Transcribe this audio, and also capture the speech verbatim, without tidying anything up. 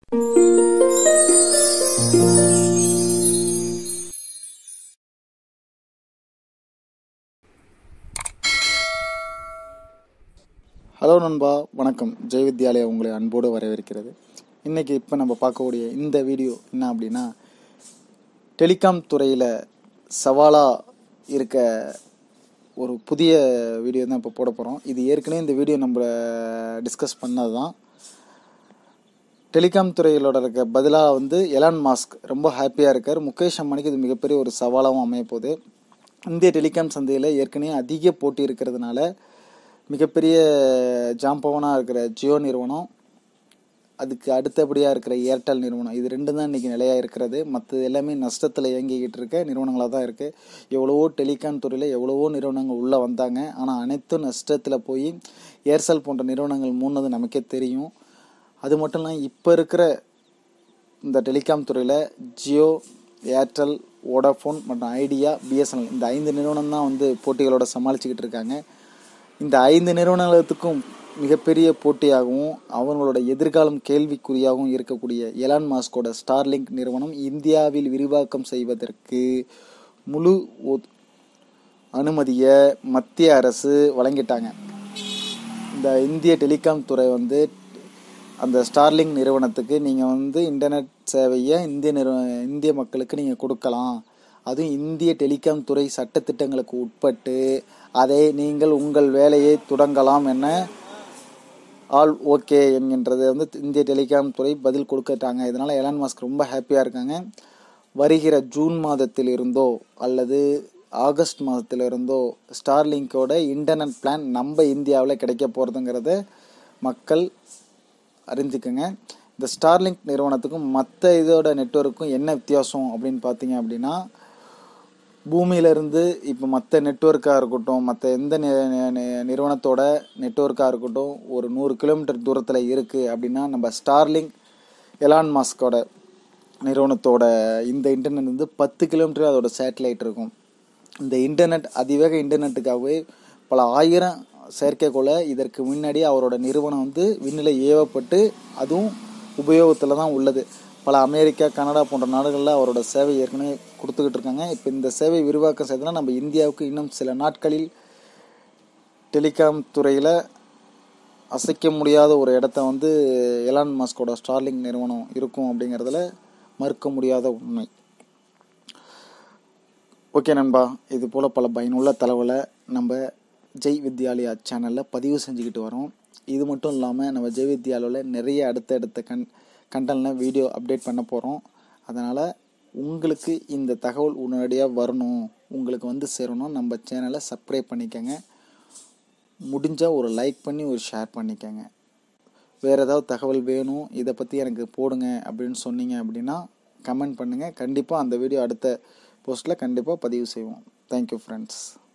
Hello நண்பா, வணக்கம். ஜெய் வித்யாலயா உங்களை அன்போடு வரவேற்கிறது. இன்றைக்கி இப்போ நம்ம பார்க்கக்கூடிய இந்த வீடியோ என்ன அப்படின்னா, டெலிகாம் துறையில் சவாலாக இருக்க ஒரு புதிய வீடியோ தான் இப்போ போட போகிறோம். இது ஏற்கனவே இந்த வீடியோ நம்ம டிஸ்கஸ் பண்ணது தான். டெலிகாம் துறையிலோட இருக்க பதிலாக வந்து எலான் மாஸ்க் ரொம்ப ஹாப்பியாக இருக்கார். முகேஷ் அம்பானிக்கு இது மிகப்பெரிய ஒரு சவாலாகவும் அமையப்போகுது. இந்திய டெலிகாம் சந்தையில் ஏற்கனவே அதிக போட்டி இருக்கிறதுனால மிகப்பெரிய ஜாம்பவனாக இருக்கிற ஜியோ நிறுவனம், அதுக்கு அடுத்தபடியாக இருக்கிற ஏர்டெல் நிறுவனம், இது ரெண்டு தான் இன்றைக்கி நிலையாக இருக்கிறது. மற்றது எல்லாமே நஷ்டத்தில் இயங்கிக்கிட்டு இருக்க நிறுவனங்களாக தான் இருக்குது. எவ்வளவோ டெலிகாம் துறையில் எவ்வளவோ நிறுவனங்கள் உள்ளே வந்தாங்க. ஆனால் அனைத்தும் நஷ்டத்தில் போய் ஏர்செல் போன்ற நிறுவனங்கள் மூணது நமக்கே தெரியும். அது மட்டும் இல்லாமல் இப்போ இருக்கிற இந்த டெலிகாம் துறையில் ஜியோ, ஏர்டெல், வோடாஃபோன் மற்றும் ஐடியா, பிஎஸ்என்எல் இந்த ஐந்து நிறுவனம் தான் வந்து போட்டிகளோட சமாளிச்சுக்கிட்டு இருக்காங்க. இந்த ஐந்து நிறுவனங்களுக்கும் மிகப்பெரிய போட்டியாகவும் அவங்களோட எதிர்காலம் கேள்விக்குறியாகவும் இருக்கக்கூடிய எலான் மாஸ்கோட ஸ்டார்லிங்க் நிறுவனம் இந்தியாவில் விரிவாக்கம் செய்வதற்கு முழு அனுமதியை மத்திய அரசு வழங்கிட்டாங்க. இந்த இந்திய டெலிகாம் துறை வந்து அந்த ஸ்டார்லிங்க் நிறுவனத்துக்கு நீங்கள் வந்து இன்டர்நெட் சேவையை இந்திய நிறுவ இந்திய மக்களுக்கு நீங்கள் கொடுக்கலாம். அதுவும் இந்திய டெலிகாம் துறை சட்டத்திட்டங்களுக்கு உட்பட்டு அதை நீங்கள் உங்கள் வேலையை தொடங்கலாம் என ஆல் ஓகே என்கின்றது வந்து இந்திய டெலிகாம் துறை பதில் கொடுத்துட்டாங்க. இதனால் எலான் மாஸ்க் ரொம்ப ஹாப்பியாக இருக்காங்க. வருகிற ஜூன் மாதத்தில் இருந்தோ அல்லது ஆகஸ்ட் மாதத்தில் இருந்தோ ஸ்டார்லிங்கோட இன்டர்நெட் பிளான் நம்ம இந்தியாவில் கிடைக்க போகிறதுங்கிறத மக்கள் அறிஞ்சுக்குங்க. இந்த ஸ்டார்லிங்க் நிறுவனத்துக்கும் மற்ற இதோட நெட்வொர்க்கும் என்ன வித்தியாசம் அப்படின்னு பார்த்தீங்க அப்படின்னா, பூமியிலேருந்து இப்போ மற்ற நெட்வொர்க்காக இருக்கட்டும், மற்ற எந்த நிறுவனத்தோட நெட்வொர்க்காக இருக்கட்டும், ஒரு நூறு கிலோமீட்டர் தூரத்தில் இருக்குது அப்படின்னா, நம்ம ஸ்டார்லிங்க் எலான் மாஸ்கோட நிறுவனத்தோட இந்த இன்டர்நெட் வந்து பத்து கிலோமீட்டர் அதோட சேட்டலைட் இருக்கும். இந்த இன்டர்நெட் அதிவேக இன்டர்நெட்டுக்காகவே பல ஆயிரம் செயற்கைக்கோளை இதற்கு முன்னாடி அவரோட நிறுவனம் வந்து விண்ணில் ஏவப்பட்டு அதுவும் உபயோகத்தில் தான் உள்ளது. பல அமெரிக்கா, கனடா போன்ற நாடுகளில் அவரோட சேவை ஏற்கனவே கொடுத்துக்கிட்டு இருக்காங்க. இப்போ இந்த சேவை விரிவாக்கம் செய்தனா நம்ம இந்தியாவுக்கு இன்னும் சில நாட்களில் டெலிகாம் துறையில் அசைக்க முடியாத ஒரு இடத்த வந்து எலான் மாஸ்கோட ஸ்டார்லிங்க் நிறுவனம் இருக்கும் அப்படிங்கிறதுல மறுக்க முடியாத உண்மை. ஓகே நண்பா, இது போல் பல பயனுள்ள தகவலை நம்ம ஜெய் வித்யாலயா சேனலில் பதிவு செஞ்சுக்கிட்டு வரோம். இது மட்டும் இல்லாமல் நம்ம ஜெய் வித்யாலயாவில் நிறைய அடுத்த அடுத்த கண் கண்டென்ட்லாம் வீடியோ அப்டேட் பண்ண போகிறோம். அதனால் உங்களுக்கு இந்த தகவல் உடனடியாக வரணும், உங்களுக்கு வந்து சேரணும், நம்ம சேனலை சப்ஸ்கிரைப் பண்ணிக்கோங்க. முடிஞ்சால் ஒரு லைக் பண்ணி ஒரு ஷேர் பண்ணிக்கோங்க. வேறு ஏதாவது தகவல் வேணும், இதை பற்றி எனக்கு போடுங்க அப்படின்னு சொன்னீங்க அப்படின்னா கமெண்ட் பண்ணுங்கள். கண்டிப்பாக அந்த வீடியோ அடுத்த போஸ்ட்டில் கண்டிப்பாக பதிவு செய்வோம். Thank you friends.